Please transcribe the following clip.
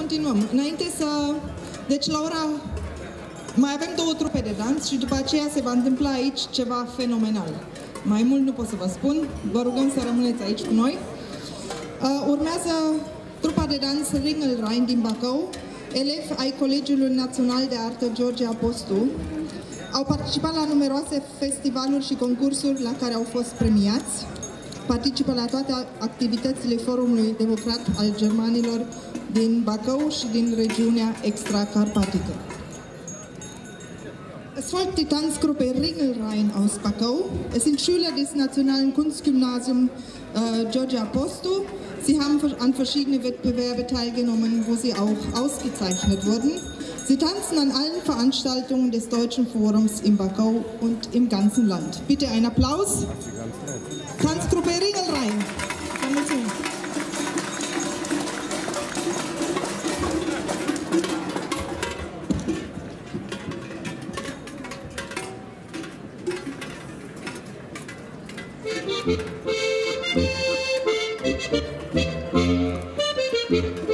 continuăm. Deci la ora... Mai avem 2 trupe de dans și după aceea se va întâmpla aici ceva fenomenal. Mai mult nu pot să vă spun, vă rugăm să rămâneți aici cu noi. Urmează trupa de dans Ringelrhein din Bacău, elevi ai Colegiului Național de Artă George Apostu. Au participat la numeroase festivaluri și concursuri la care au fost premiați. Participă la toate activitățile Forumului Democrat al Germanilor din Bacău și din regiunea extracarpatică. Es folgt die Tanzgruppe Ringelrhein aus Bacău. Es sind Schüler des Nationalen Kunstgymnasium George Apostu. Sie haben an verschiedene Wettbewerbe teilgenommen, wo sie auch ausgezeichnet wurden. Sie tanzen an allen Veranstaltungen des Deutschen Forums in Bacău und im ganzen Land. Bitte einen Applaus. Tanzgruppe Ringelrhein. Thank you.